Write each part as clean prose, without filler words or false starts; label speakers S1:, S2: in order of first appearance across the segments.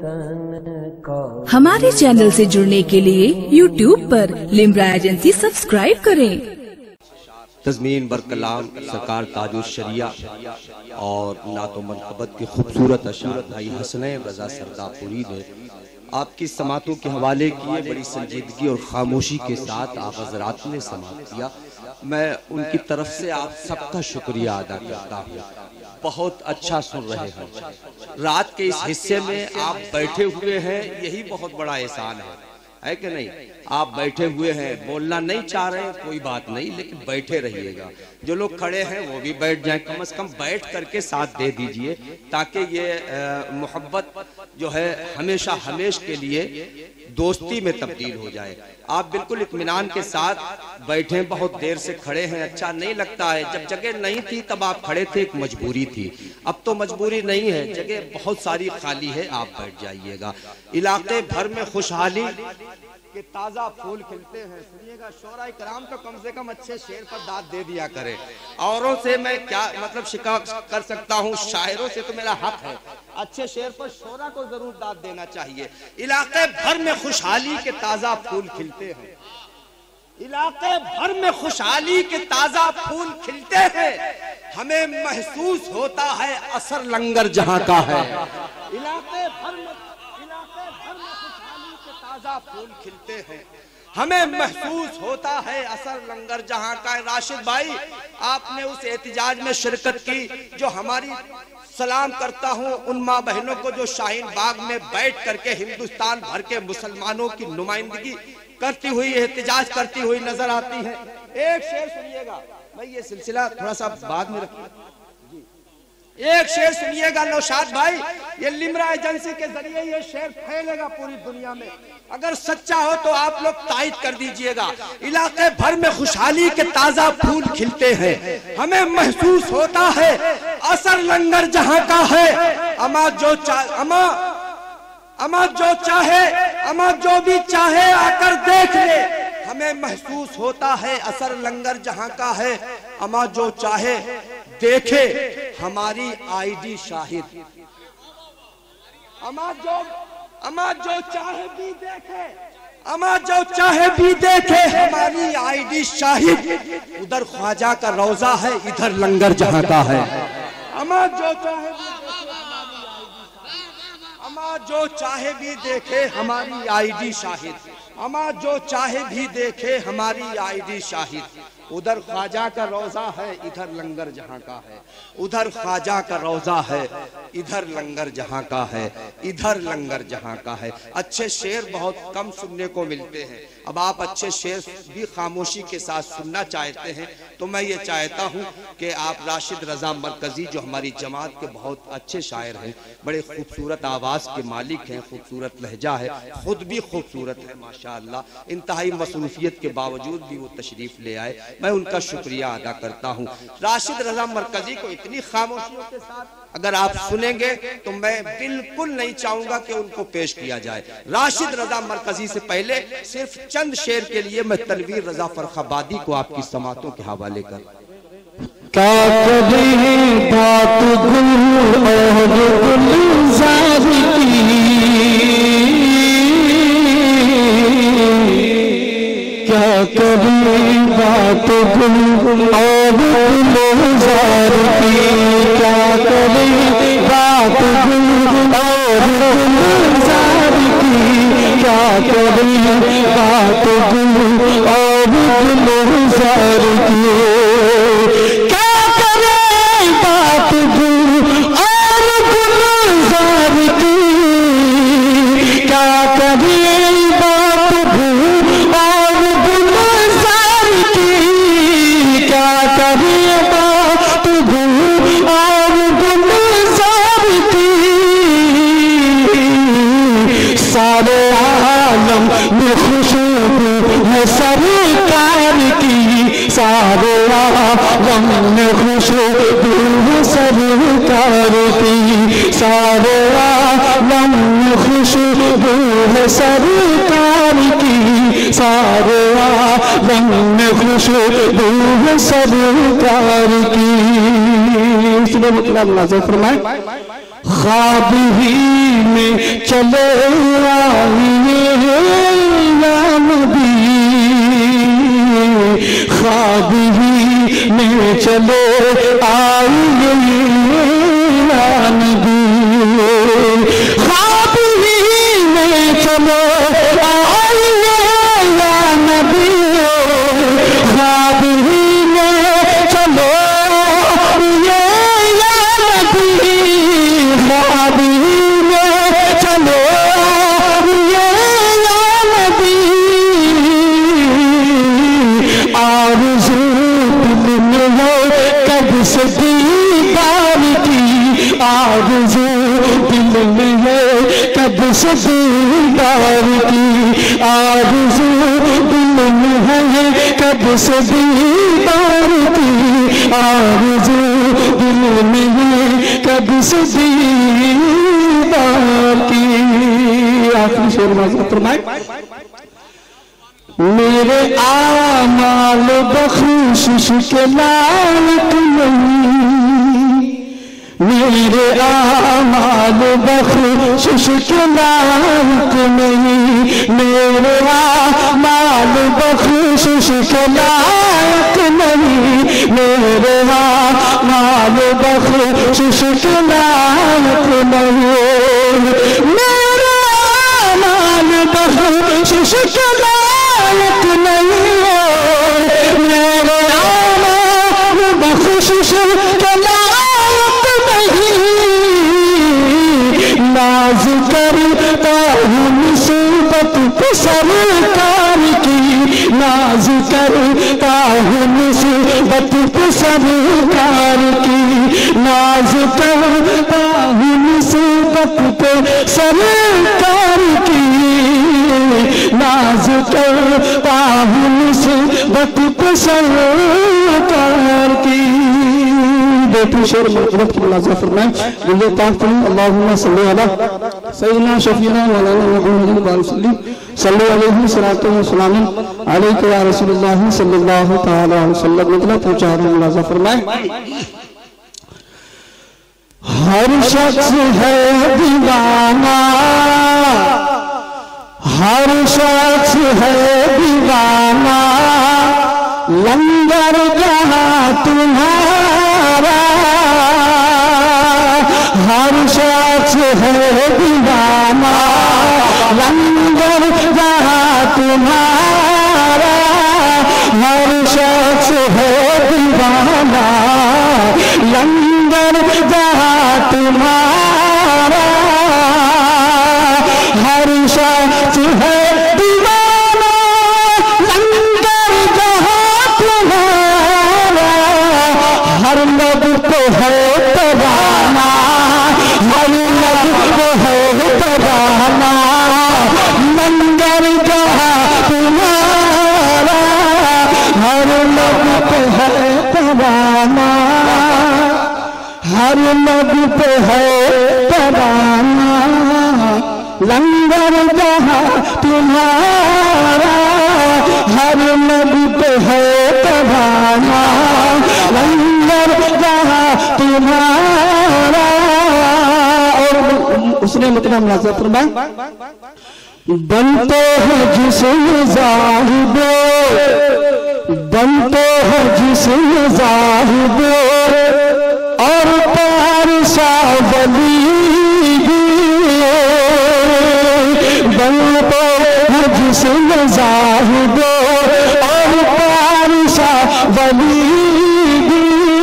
S1: हमारे चैनल से जुड़ने के लिए YouTube पर लिम्रा एजेंसी सब्सक्राइब करें।
S2: तज़मीन बरकलाम सरकार ताजुल शरिया और नातो मनक़बत की खूबसूरत अशार भाई हसनैन रज़ा सरदापुरी ने आपकी समातों के हवाले किए। बड़ी संजीदगी और खामोशी के साथ आप हज़रात ने समात किया। मैं उनकी तरफ से आप सबका शुक्रिया अदा करता हूँ। बहुत अच्छा सुन रहे हैं। रात के इस हिस्से में आप बैठे हुए हैं, यही बहुत बड़ा एहसान है कि नहीं? आप बैठे हुए हैं, बोलना नहीं चाह रहे हैं, कोई बात नहीं, लेकिन बैठे रहिएगा। जो लोग खड़े हैं वो भी बैठ जाएं, कम से कम बैठ करके साथ दे दीजिए, ताकि ये मोहब्बत जो है हमेशा हमेश के लिए दोस्ती में तब्दील हो जाए। आप बिल्कुल इत्मीनान के साथ बैठे, बहुत देर से खड़े हैं, अच्छा नहीं लगता है। जब जगह नहीं थी तब आप खड़े थे, एक मजबूरी थी। अब तो मजबूरी नहीं है, जगह बहुत सारी खाली है, आप बैठ जाइएगा। इलाके भर में खुशहाली के ताजा फूल खिलते हैं। सुनिएगा, शोराए कराम तो कम से कम अच्छे शेर पर दाद दे दिया करे। औरों से मैं क्या मतलब शिकायत कर सकता हूँ, शायरों से तो मेरा हक है। अच्छे शेर पर शोरा को जरूर दाद देना चाहिए। इलाके भर में खुशहाली के ताजा फूल खिलते हैं। इलाके भर में खुशहाली के ताजा फूल खिलते हैं। हमें महसूस होता है असर लंगर जहां का है। इलाके भर में खुशहाली के ताजा फूल खिलते हैं। हमें महसूस होता है असर लंगर जहां का है। राशिद भाई, आपने उस एहतिजाज में शिरकत की जो हमारी सलाम करता हूं उन माँ बहनों को जो शाहीन बाग में बैठ करके हिंदुस्तान भर के मुसलमानों की नुमाइंदगी करती हुई, एहतिजाज करती हुई नजर आती है। एक शेर सुनिएगा भाई, ये सिलसिला थोड़ा सा बाद में रखिए। एक शेर सुनिएगा नौशाद भाई, ये लिम्रा एजेंसी के जरिए ये शेर फैलेगा पूरी दुनिया में। अगर सच्चा हो तो आप लोग तायद कर दीजिएगा। इलाके भर में खुशहाली के ताजा फूल खिलते हैं। हमें महसूस होता है असर लंगर जहां का है। अमा जो चाहे, अमा जो भी चाहे आकर देख ले। हमें महसूस होता है असर लंगर जहां का है। अमा जो चाहे देखे हमारी आईडी शाहिद। अमा जो चाहे भी देखे, अमा जो चाहे भी देखे हमारी आईडी शाहिद। उधर ख्वाजा का रोजा है, इधर लंगर जहां का है। अमा जो चाहे भी अमा जो चाहे भी देखे हमारी आईडी शाहिद। अमा जो चाहे भी देखे हमारी आईडी शाहिद। उधर ख्वाजा का रोजा है, इधर लंगर जहां का है। उधर ख्वाजा का रोजा है, इधर लंगर जहां का है। इधर लंगर जहां का है। अच्छे शेर बहुत कम सुनने को मिलते हैं। अब आप अच्छे शेर भी खामोशी के साथ सुनना चाहते हैं तो मैं ये चाहता हूँ कि आप राशिद रजा मरकजी, जो हमारी जमात के बहुत अच्छे शायर हैं, बड़े खूबसूरत आवाज़ के मालिक हैं, खूबसूरत लहजा है, खुद भी खूबसूरत है माशाअल्लाह। इंतहाई मसरूफियत के बावजूद भी वो तशरीफ़ ले आए, मैं उनका शुक्रिया अदा करता हूँ। राशिद रजा मरकजी को इतनी खामोशियों के साथ अगर आप सुनेंगे तो मैं बिल्कुल नहीं चाहूंगा कि उनको पेश किया जाए। राशिद रजा मरकजी से पहले सिर्फ चंद शेर के लिए मैं तनवीर रजा फरखाबादी को आपकी समातों के हवाले कर।
S3: क्या कभी बात गुल और गुलजार की, क्या कभी बात गुल और गुलजार की, क्या कभी बात गुल और गुलजार की, क्या कभी बात गुल और गुलजार की, क्या कभी बात गुल और गुलजार की, क्या कभी बात गुल और गुलजार की, क्या कभी बात गुल और गुलजार की। सारे आलम में खुशबू है सरकार की, सारे आलम में खुशबू है सरकार की, सारे आलम में खुशबू है सरकार की, सारे आलम में खुशबू है सरकार की। हुस्न मतलब नाज़िल फरमाए। ख्वाब ही में चले आइए या नबी, ख्वाब ही में चले आइए या नबी, ख्वाब ही में चले आइए या नबी, ख्वाब ही में चलो ये या नबी, ख्वाब ही में चलो ये या नबी, आरज़ू दिल में है कब से दीदार की, आरज़ू दिल में है कब से दीदार की, आरज़ू दिल में है कब से दीदार की, आरज़ू दिल में है कब से दीदार की। आखिरी शेर माज़ फरमाए। मेरे आमाल बख्शिश के लायक नहीं, मेरे आमाल बख्शिश के लायक नहीं, मेरे आमाल बख्शिश के लायक नहीं, मेरे आमाल बख्शिश के लायक नहीं, मेरे आमाल बख्शिश के लायक नहीं, मेरे आमाल बख्शिश के लायक नहीं, नाज करता हूँ मुसीबत पे सरकार की, नाज करता हूँ मुसीबत पे सरकार की, नाज करता हूँ मुसीबत पे सरकार की, नाज करता हूँ मुसीबत पे सरकार की। बेटी शेर मरकबत की मुलाज़ा फरमाएं। मुझे ताक़त अल्लाहुम्मा सल्ली अला सय्यिदना शफ़ीना मौलाना मुहम्मद वाली सल्लल्लाहु अलैहि वसल्लम अलैका या रसूलुल्लाह सल्लल्लाहु तआला अलैहि वसल्लम मतलब पहुंचा रहे मुलाज़ा फरमाएं। हर शख्स है दीवाना, हर शख्स है दीवाना, लंगर जहां तुम्हारा, हर शख्स है दीवाना, लंगर जहां तुम्हारा, हर शख्स है दीवाना, लंगर जहां तुम्हारा, हर शख्स है दीवाना, लंगर जहां तुम्हारा, हर लब पे है तराना, हर लब पे है तराना, लंगर जहां तुम्हारा, हर लब पे है तराना, हर लब पे है तराना, लंगर जहां तुम्हारा, हर लब पे है तराना, लंगर जहां तुम्हारा। और उसने मतलब नाज़िल फरमाया। बनते हैं जिस्म ज़ाहिदो, बनते हैं जिस्म ज़ाहिदो, और पारसा वली भी, बनते हैं जिस्म ज़ाहिदो, और पारसा वली भी,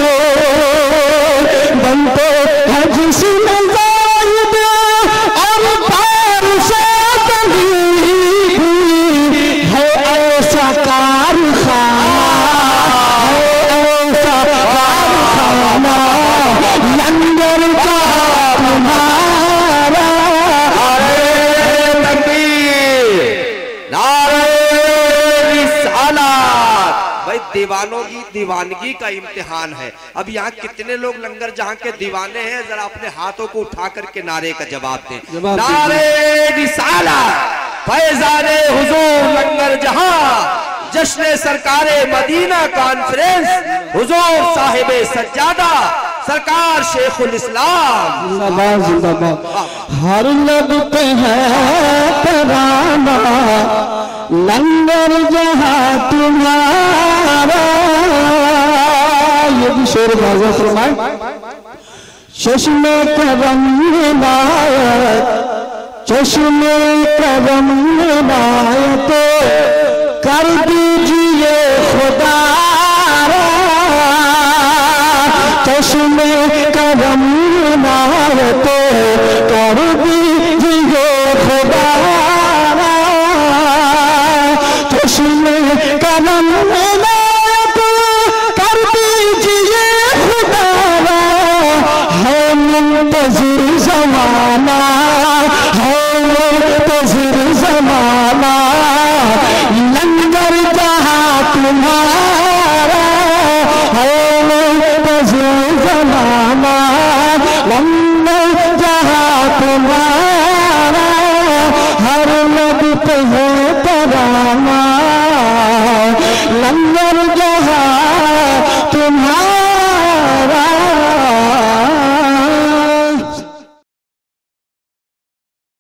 S3: बनते हैं जिस्म ज़ाहिदो, और पारसा वली भी, है ऐसा कारखाना, है ऐसा कारखाना, लंगर का तुम्हारा।
S2: भाई दीवानों की दीवानगी का इम्तिहान है। अब यहाँ कितने लोग लंगर जहाँ के दीवाने हैं, जरा अपने हाथों को उठा करके नारे का जवाब दें। नारे रिसालत, फैज़ाने हुजूर लंगर जहाँ, जश्न सरकारे मदीना कॉन्फ्रेंस, हुजूर साहिबे सज्जादा, सरकार शेखुल इस्लाम
S3: जिंदाबाद जिंदाबाद। हर लब पे है तराना लंगर जहां तुम्हारा। ये भी शेर बाज़ा फरमाए। चश्मे करम नायत चश्मे करम नायत कर दीजिए खुदा। चश्मे करम नायत कर दीजिए खुदा। चश्मे करम नायत कर दीजिए खुदा। है मुंतज़िर ज़माना है मुंतज़िर ज़माना लंगर जहां तुम्हारा। है मुंतज़िर ज़माना लंगर जहां तुम्हारा। हर लब पे है तराना लंगर